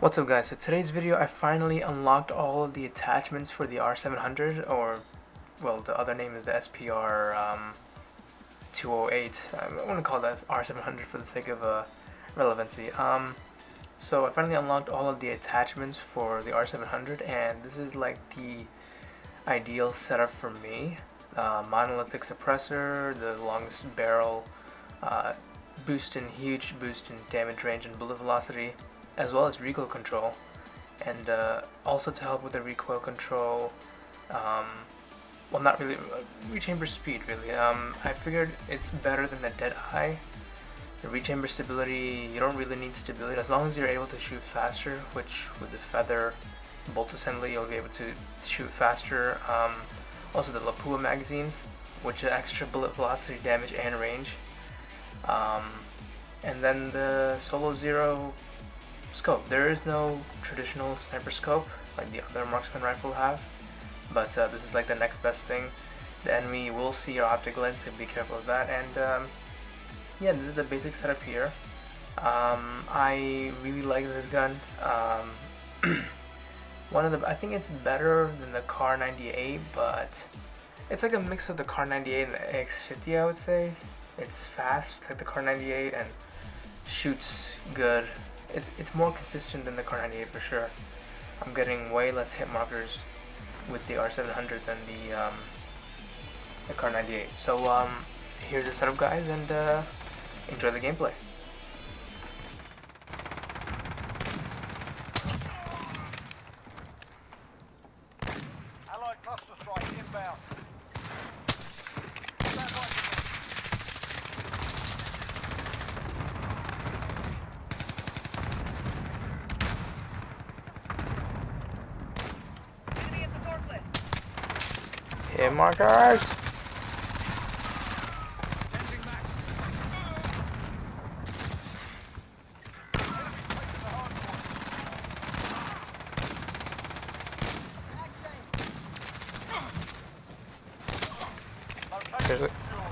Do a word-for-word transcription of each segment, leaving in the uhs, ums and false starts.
What's up guys, so today's video I finally unlocked all of the attachments for the R seven hundred, or well the other name is the S P R um, two oh eight. I want to call that R seven hundred for the sake of uh, relevancy. Um, so I finally unlocked all of the attachments for the R seven hundred, and this is like the ideal setup for me. Uh, monolithic suppressor, the longest barrel, uh, boost in huge boost in damage range and bullet velocity, as well as recoil control, and uh, also to help with the recoil control, um, well not really, uh, rechamber speed really. Um, I figured it's better than the Deadeye. The rechamber stability, you don't really need stability as long as you're able to shoot faster, which with the feather bolt assembly you'll be able to shoot faster. Um, also the Lapua magazine, which is extra bullet velocity, damage, and range. Um, and then the Solo Zero scope. There is no traditional sniper scope like the other marksman rifle have, but uh, this is like the next best thing. The enemy will see your optic lens, so be careful of that. And um, yeah, this is the basic setup here. Um, I really like this gun. Um, one of the, I think it's better than the Kar ninety-eight, but it's like a mix of the Kar ninety-eight and the A X fifty, I would say. It's fast like the Kar ninety-eight and shoots good. It's, it's more consistent than the Kar ninety-eight for sure. I'm getting way less hit markers with the R seven hundred than the, um, the Kar ninety-eight. So um, here's the setup guys, and uh, enjoy the gameplay. Allied cluster strike inbound. Hit markers! There's it.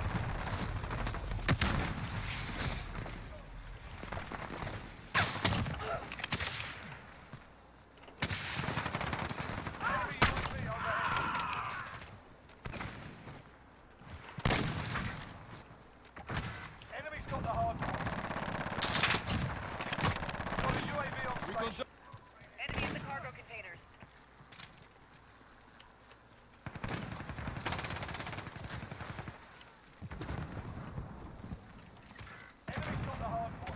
Enemy in the cargo containers. Enemy's got the hard point.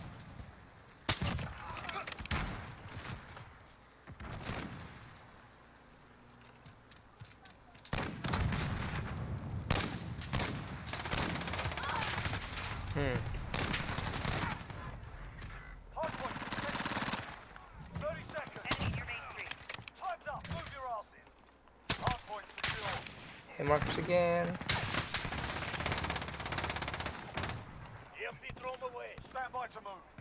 Hmm. Hard point. thirty seconds. Enemy near Main Street. Time's up. Move your asses. Hard point secure. Hit markers again. E M P thrown away. Stand by to move.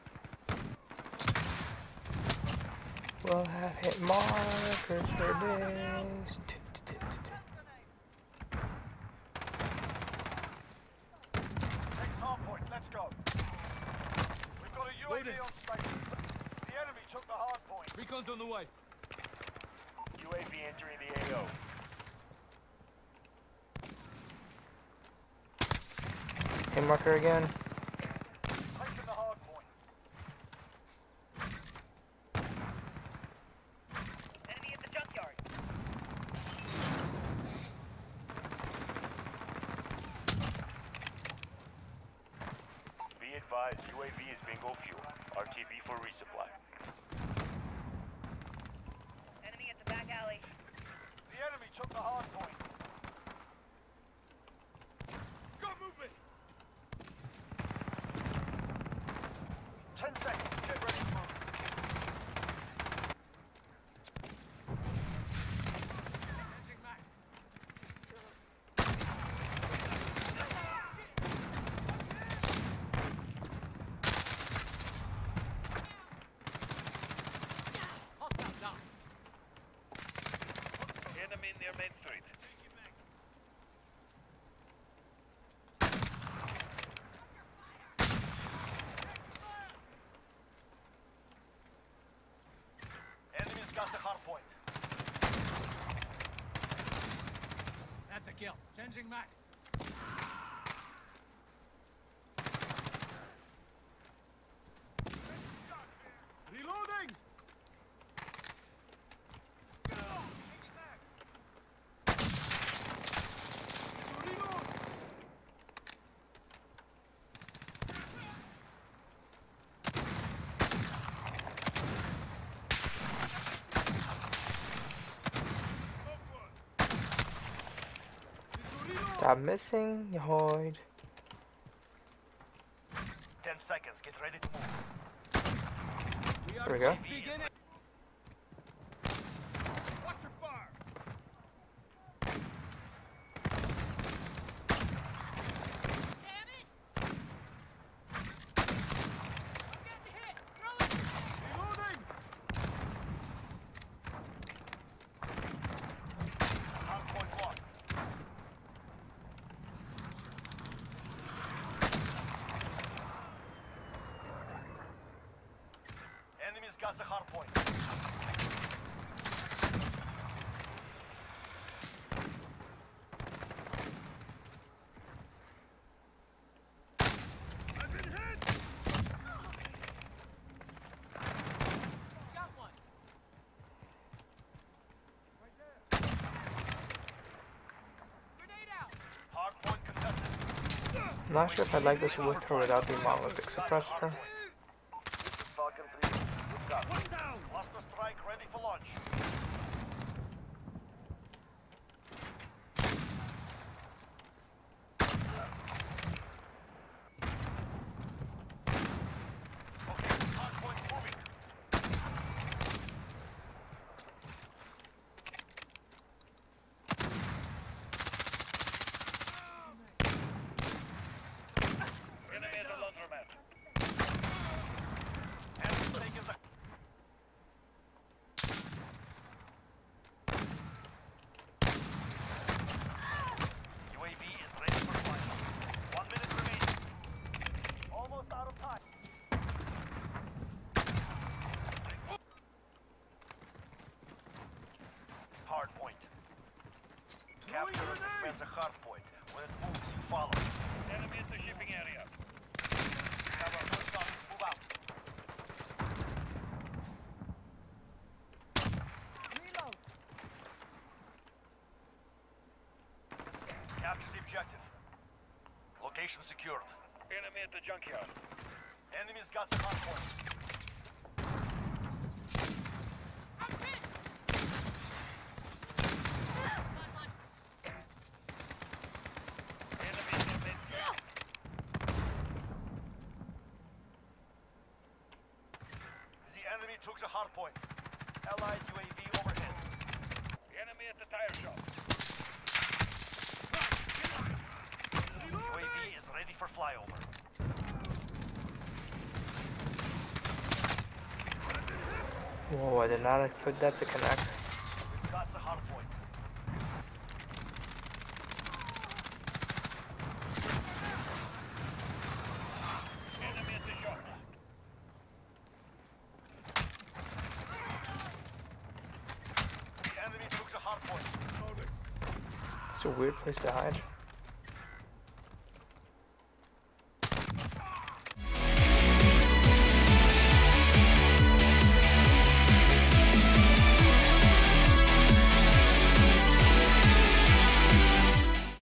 We'll have hit markers for this. Next hard point. Let's go. We've got a U A V on station. The enemy took the hard point. Recon's on the way. U A V entering the A O. Hit marker again. Taking the hard point. Enemy at the junkyard. Be advised, U A V is bingo fuel. R T B for resupply. Enemy at the back alley. The enemy took the hard point. Got movement! Ten seconds. Get ready to move. Hostile down. Enemy near Main Street. kill. Changing max. Reloading! Reload! Stop missing, Yoid. Ten seconds. Get ready to move. We are There we go. just beginning. Watch your fire. Damn it! I'm getting hit. Throw it. Reloading. Hardpoint lost. Enemies got the hardpoint. I've been hit. Got one. Right there. Grenade out. Hardpoint contested. I'm not sure if I like this with or without the monolithic suppressor. This is Falcon three. Good job. One down. Cluster strike ready for launch. Okay, hardpoint moving. Enemy at the laundromat. Enemy's taking the... U A V is ready for flight. One minute remaining. Almost out of time. Hard point. Capture and defend the hard point. When it moves, you follow. Enemy at the shipping area. Have a good shot. Move out. Reload. Capture the objective. Location secured. Enemy at the junkyard. Enemies got the hard point. I'm hit. Enemy in the mid. The enemy took the hard point. Allied U A V overhead. Enemy at the tire shop. U A V is ready for flyover. Whoa, I did not expect that to connect. We've got the hard point. Enemy at the shop. The enemy took the hard point. It's a weird place to hide.